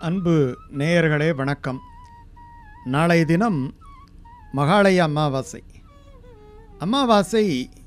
அன்பு நேயர்களே வணக்கம். நாளைய தினம் மகாளய அமாவாசை. அமாவாசை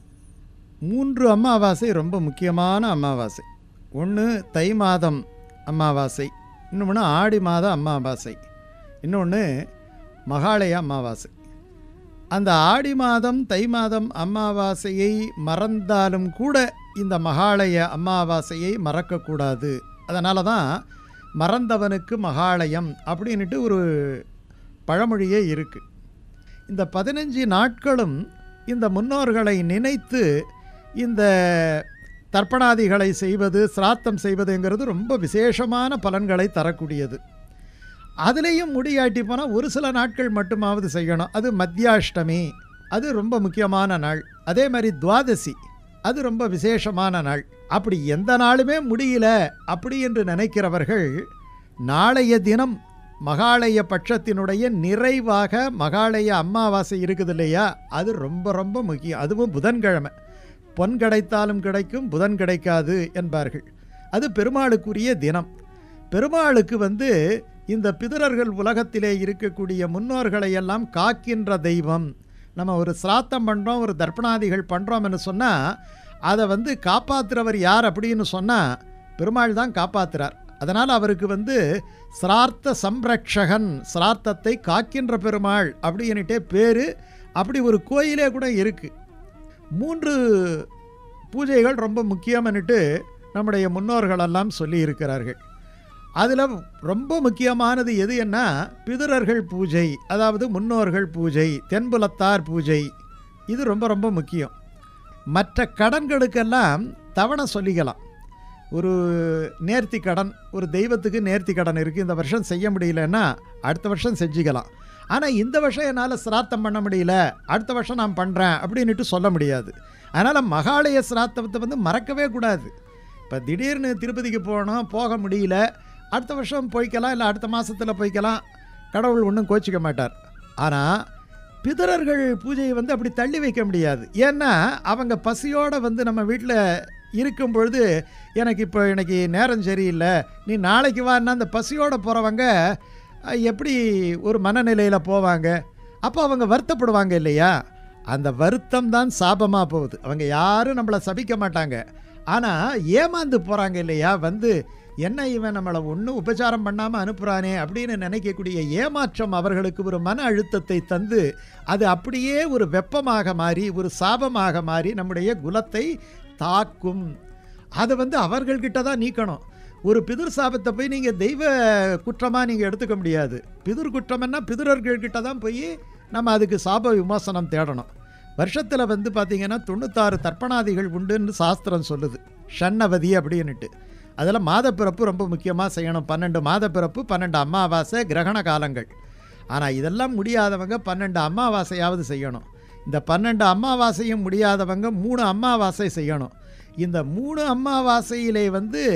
3 அமாவாசை ரொம்ப முக்கியமான அமாவாசை. ஒன்று தை மாதம் அமாவாசை, இன்னொன்று ஆடி மாத அமாவாசை, இன்னொன்று மகாளய அமாவாசை. அந்த ஆடி மாதம் தை மாதம் அமாவாசையை மறந்தாலும் கூட இந்த மகாளய அமாவாசையை மறக்கக்கூடாது. அதனால தான் மறந்தவனுக்கு மகாலயம் அப்படின்ட்டு ஒரு பழமொழியே இருக்குது. இந்த 15 நாட்களும் இந்த முன்னோர்களை நினைத்து இந்த தர்ப்பணாதிகளை செய்வது, சிராத்தம் செய்வதுங்கிறது ரொம்ப விசேஷமான பலன்களை தரக்கூடியது. அதுலேயும் முடியாட்டி போனால் ஒரு சில நாட்கள் மட்டுமாவது செய்யணும். அது மத்தியாஷ்டமி, அது ரொம்ப முக்கியமான நாள். அதே மாதிரி துவாதசி, அது ரொம்ப விசேஷமான நாள். அப்படி எந்த நாளுமே முடியல அப்படி என்று நினைக்கிறவர்கள் நாளைய தினம் மகாலய பட்சத்தினுடைய நிறைவாக மகாலய அமாவாசை இருக்குது இல்லையா, அது ரொம்ப ரொம்ப முக்கியம். அதுவும் புதன்கிழமை. பொன் கிடைத்தாலும் கிடைக்கும், புதன் கிடைக்காது என்பார்கள். அது பெருமாளுக்குரிய தினம். பெருமாளுக்கு இந்த பிதரர்கள் உலகத்திலே இருக்கக்கூடிய முன்னோர்களை எல்லாம் காக்கின்ற தெய்வம். நம்ம ஒரு சிராத்தம் பண்ணுறோம், ஒரு தர்ப்பணாதிகள் பண்ணுறோம்னு சொன்னால் அதை காப்பாற்றுறவர் யார் அப்படின்னு சொன்னால் பெருமாள் தான் காப்பாற்றுறார். அதனால் அவருக்கு சிரார்த்த சம்ரக்ஷகன், சிரார்த்தத்தை காக்கின்ற பெருமாள் அப்படின்னுட்டே பேர். அப்படி ஒரு கோயிலே கூட இருக்குது. 3 பூஜைகள் ரொம்ப முக்கியம்னுட்டு நம்முடைய முன்னோர்களெல்லாம் சொல்லி இருக்கிறார்கள். அதில் ரொம்ப முக்கியமானது எது என்ன, பிதரர்கள் பூஜை, அதாவது முன்னோர்கள் பூஜை, தென்புலத்தார் பூஜை. இது ரொம்ப ரொம்ப முக்கியம். மற்ற கடன்களுக்கெல்லாம் தவணை சொல்லிக்கலாம். ஒரு நேர்த்தி கடன், ஒரு தெய்வத்துக்கு நேர்த்தி கடன் இருக்குது, இந்த வருஷம் செய்ய முடியலன்னா அடுத்த வருஷம் செஞ்சுக்கலாம். ஆனால் இந்த வருஷம் என்னால் சிராத்தம் பண்ண முடியல, அடுத்த வருஷம் நான் பண்ணுறேன் அப்படின்ட்டு சொல்ல முடியாது. அதனால் மகாலய சிராத்தத்தை மறக்கவே கூடாது. இப்போ திடீர்னு திருப்பதிக்கு போகணும், போக முடியல, அடுத்த வருஷம் போய்க்கலாம், இல்லை அடுத்த மாதத்தில் போய்க்கலாம், கடவுள் ஒன்றும் கோச்சிக்க மாட்டார். ஆனால் பிதரர்கள் பூஜையை அப்படி தள்ளி வைக்க முடியாது. ஏன்னா அவங்க பசியோடு நம்ம வீட்டில் இருக்கும் பொழுது எனக்கு நேரம் சரியில்லை, நீ நாளைக்கு வான்னா அந்த பசியோடு போகிறவங்க எப்படி ஒரு மனநிலையில் போவாங்க? அப்போ அவங்க வருத்தப்படுவாங்க இல்லையா? அந்த வருத்தம் தான் சாபமாக போகுது. அவங்க யாரும் நம்மளை சபிக்க மாட்டாங்க, ஆனால் ஏமாந்து போகிறாங்க இல்லையா? என்ன இவன் நம்மளை ஒன்றும் உபச்சாரம் பண்ணாமல் அனுப்புகிறானே அப்படின்னு நினைக்கக்கூடிய ஏமாற்றம் அவர்களுக்கு ஒரு மன அழுத்தத்தை தந்து அது அப்படியே ஒரு வெப்பமாக மாறி, ஒரு சாபமாக மாறி நம்முடைய குலத்தை தாக்கும். அதை அவர்கள்கிட்ட தான் நீக்கணும். ஒரு பிதுர் சாபத்தை போய் நீங்கள் தெய்வ குற்றமாக நீங்கள் எடுத்துக்க முடியாது. பிதுர் குற்றம்னா பிதுரர்கள்கிட்ட தான் போய் நம்ம அதுக்கு சாப விமோசனம் தேடணும். வருஷத்தில் பார்த்திங்கன்னா 96 தர்ப்பணாதிகள் உண்டுன்னு சாஸ்திரம் சொல்லுது, ஷண்ணவதி அப்படின்னுட்டு. அதில் மாதப்பிறப்பு ரொம்ப முக்கியமாக செய்யணும். 12 மாதப்பிறப்பு, 12 அமாவாசை, கிரகண காலங்கள். ஆனால் இதெல்லாம் முடியாதவங்க 12 அமாவாசையாவது செய்யணும். இந்த 12 அமாவாசையும் முடியாதவங்க 3 அமாவாசை செய்யணும். இந்த 3 அமாவாசையிலே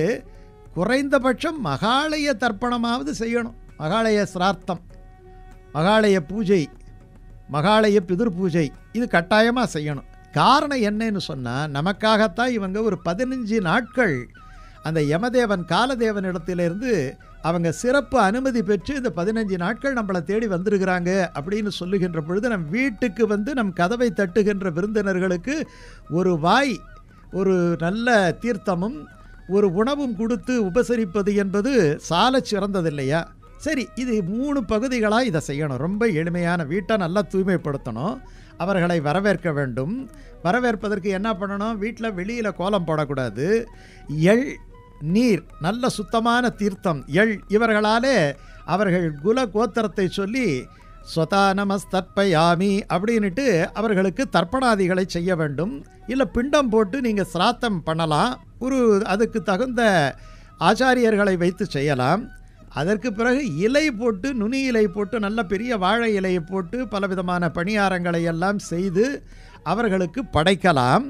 குறைந்தபட்சம் மகாலய தர்ப்பணமாவது செய்யணும். மகாலய சிரார்த்தம், மகாலய பூஜை, மகாலய பிதுர் பூஜை, இது கட்டாயமாக செய்யணும். காரணம் என்னன்னு சொன்னால், நமக்காகத்தான் இவங்க ஒரு 15 நாட்கள் அந்த யமதேவன் காலதேவன் இடத்திலிருந்து அவங்க சிறப்பு அனுமதி பெற்று இந்த 15 நாட்கள் நம்மளை தேடி வந்திருக்கிறாங்க அப்படின்னு சொல்லுகின்ற பொழுது, நம் வீட்டுக்கு நம் கதவை தட்டுகின்ற விருந்தினர்களுக்கு ஒரு வாய் ஒரு நல்ல தீர்த்தமும் ஒரு உணவும் கொடுத்து உபசரிப்பது என்பது சால சிறந்ததில்லையா? சரி, இது 3 பகுதிகளாக இதை செய்யணும். ரொம்ப எளிமையான, வீட்டை நல்லா தூய்மைப்படுத்தணும், அவர்களை வரவேற்க வேண்டும். வரவேற்பதற்கு என்ன பண்ணணும்? வீட்டில் வெளியில் கோலம் போடக்கூடாது. எள், நீர், நல்ல சுத்தமான தீர்த்தம், எள், இவர்களாலே அவர்கள் குல கோத்திரத்தை சொல்லி ஸ்வதா நமஸ்தர்ப்பயாமி அப்படின்ட்டு அவர்களுக்கு தர்ப்பணாதிகளை செய்ய வேண்டும். இல்லை பிண்டம் போட்டு நீங்கள் சிராத்தம் பண்ணலாம். அதுக்கு தகுந்த ஆச்சாரியர்களை வைத்து செய்யலாம். அதற்கு பிறகு இலை போட்டு, நுனி இலை போட்டு, நல்ல பெரிய வாழை இலையை போட்டு பலவிதமான பணியாரங்களை எல்லாம் செய்து அவர்களுக்கு படைக்கலாம்.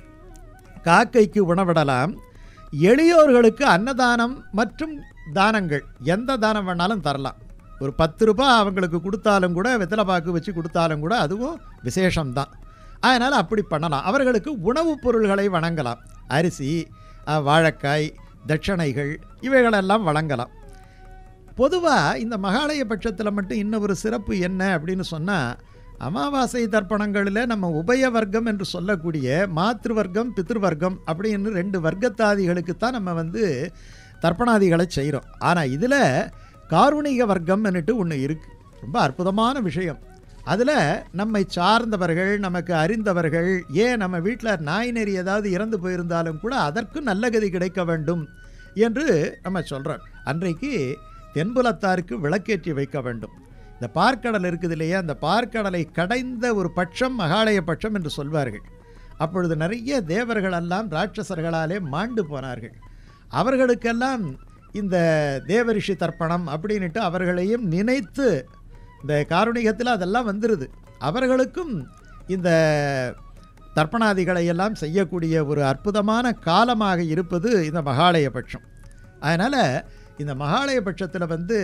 காக்கைக்கு உணவிடலாம். எளியோர்களுக்கு அன்னதானம் மற்றும் தானங்கள், எந்த தானம் வேணாலும் தரலாம். ஒரு 10 ரூபாய் அவங்களுக்கு கொடுத்தாலும் கூட, வெத்தலை பாக்கு வச்சு கொடுத்தாலும் கூட அதுவும் விசேஷம்தான். அதனால் அப்படி பண்ணலாம். அவர்களுக்கு உணவுப் பொருள்களை வழங்கலாம். அரிசி, வாழைக்காய், தட்சணைகள் இவைகளெல்லாம் வழங்கலாம். பொதுவாக இந்த மகாலய பட்சத்தில் மட்டும் இன்னும் ஒரு சிறப்பு என்ன அப்படின்னு சொன்னால், அமாவாசை தர்ப்பணங்களில் நம்ம உபய வர்க்கம் என்று சொல்லக்கூடிய மாத்ருவர்க்கம் பித்ருவர்க்கம் அப்படின்னு 2 வர்க்கத்தாதிகளுக்குத்தான் நம்ம தர்ப்பணாதிகளை செய்கிறோம். ஆனால் இதில் காருணிக வர்க்கம்னுட்டு ஒன்று இருக்குது. ரொம்ப அற்புதமான விஷயம். அதில் நம்மை சார்ந்தவர்கள், நமக்கு அறிந்தவர்கள், ஏன் நம்ம வீட்டில் நாய் நெறி ஏதாவது இறந்து போயிருந்தாலும் கூட அதற்கு நல்ல கதி கிடைக்க வேண்டும் என்று நம்ம சொல்கிறோம். அன்றைக்கு தென்புலத்தாருக்கு விளக்கேற்றி வைக்க வேண்டும். இந்த பார்க்கடல் இருக்குது இல்லையா, அந்த பார்க்கடலை கடைந்த ஒரு பட்சம் மகாலய பட்சம் என்று சொல்வார்கள். அப்பொழுது நிறைய தேவர்களெல்லாம் ராட்சசர்களாலே மாண்டு போனார்கள். அவர்களுக்கெல்லாம் இந்த தேவரிஷி தர்ப்பணம் அப்படின்ட்டு அவர்களையும் நினைத்து இந்த காருணிகத்தில் அதெல்லாம் வந்துடுது. அவர்களுக்கும் இந்த தர்ப்பணாதிகளை எல்லாம் செய்யக்கூடிய ஒரு அற்புதமான காலமாக இருப்பது இந்த மகாலய பட்சம். அதனால் இந்த மகாலய பட்சத்தில்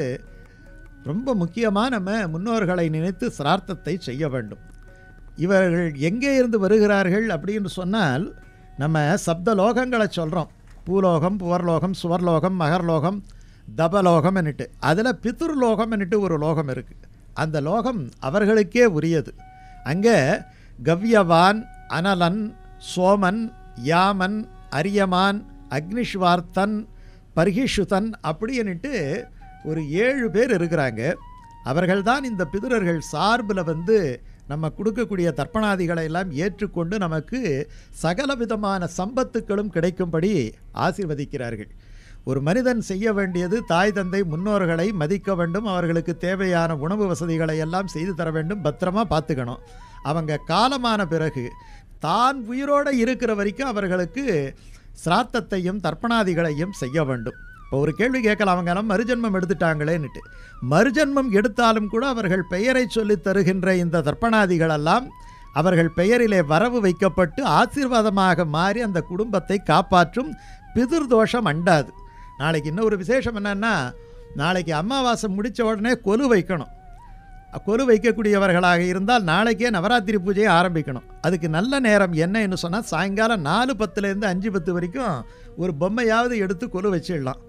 ரொம்ப முக்கியமாக நம்ம முன்னோர்களை நினைத்து சிரார்த்தத்தை செய்ய வேண்டும். இவர்கள் எங்கே இருந்து வருகிறார்கள் அப்படின்னு சொன்னால், நம்ம சப்த லோகங்களை சொல்கிறோம். பூலோகம், புவர்லோகம், சுவர்லோகம், மகர்லோகம், தபலோகம் என்னட்டு. அதில் பித்ருலோகம் என்னட்டு ஒரு லோகம் இருக்குது. அந்த லோகம் அவர்களுக்கே உரியது. அங்கே கவ்யவான், அனலன், சோமன், யாமன், அரியமான், அக்னிஷ்வார்த்தன், பர்ஹிஷுதன் அப்படின்னுட்டு ஒரு 7 பேர் இருக்கிறாங்க. அவர்கள்தான் இந்த பிதுரர்கள் சார்பில் நம்ம கொடுக்கக்கூடிய தர்ப்பணாதிகளை எல்லாம் ஏற்றுக்கொண்டு நமக்கு சகல விதமான சம்பத்துக்களும் கிடைக்கும்படி ஆசீர்வதிக்கிறார்கள். ஒரு மனிதன் செய்ய வேண்டியது தாய் தந்தை முன்னோர்களை மதிக்க வேண்டும். அவர்களுக்கு தேவையான உணவு வசதிகளை எல்லாம் செய்து தர வேண்டும். பத்திரமா பார்த்துக்கணும். அவங்க காலமான பிறகு தான் உயிரோடு இருக்கிற வரைக்கும் அவர்களுக்கு சிராத்தத்தையும் தர்ப்பணாதிகளையும் செய்ய வேண்டும். இப்போ ஒரு கேள்வி கேட்கலாம், அவங்க எல்லாம் மறுஜன்மம் எடுத்துட்டாங்களேன்னுட்டு. மறுஜன்மம் எடுத்தாலும் கூட அவர்கள் பெயரை சொல்லி தருகின்ற இந்த தர்ப்பணாதிகளெல்லாம் அவர்கள் பெயரிலே வரவு வைக்கப்பட்டு ஆசீர்வாதமாக மாறி அந்த குடும்பத்தை காப்பாற்றும். பிதிர்தோஷம் அண்டாது. நாளைக்கு இன்னொரு விசேஷம் என்னென்னா, நாளைக்கு அமாவாசை முடித்த உடனே கொலு வைக்கணும். கொலு வைக்கக்கூடியவர்களாக இருந்தால் நாளைக்கே நவராத்திரி பூஜையை ஆரம்பிக்கணும். அதுக்கு நல்ல நேரம் என்னன்னு சொன்னால், சாயங்காலம் 4:10 5:10 வரைக்கும் ஒரு பொம்மையாவது எடுத்து கொலு வச்சிடலாம்.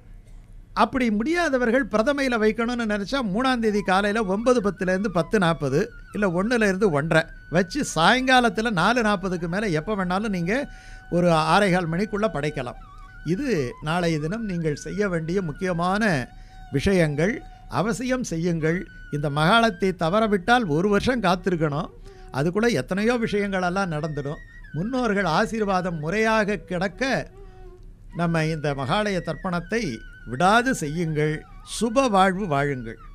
அப்படி முடியாதவர்கள் பிரதமையில் வைக்கணும்னு நினச்சா 3ஆம் தேதி காலையில் 9:10 10:40 இல்லை 1 1:30 வச்சு சாயங்காலத்தில் 4:40க்கு மேலே எப்போ வேணாலும் நீங்கள் ஒரு 6:15 மணிக்குள்ளே படைக்கலாம். இது நாளைய தினம் நீங்கள் செய்ய வேண்டிய முக்கியமான விஷயங்கள். அவசியம் செய்யுங்கள். இந்த மகாலத்தை தவறவிட்டால் 1 வருஷம் காத்திருக்கணும். அதுக்குள்ளே எத்தனையோ விஷயங்களெல்லாம் நடந்துடும். முன்னோர்கள் ஆசீர்வாதம் முறையாக கிடக்க நம்ம இந்த மகாலய தர்ப்பணத்தை விடாது செய்யுங்கள். சுப வாழ்வு வாழுங்கள்.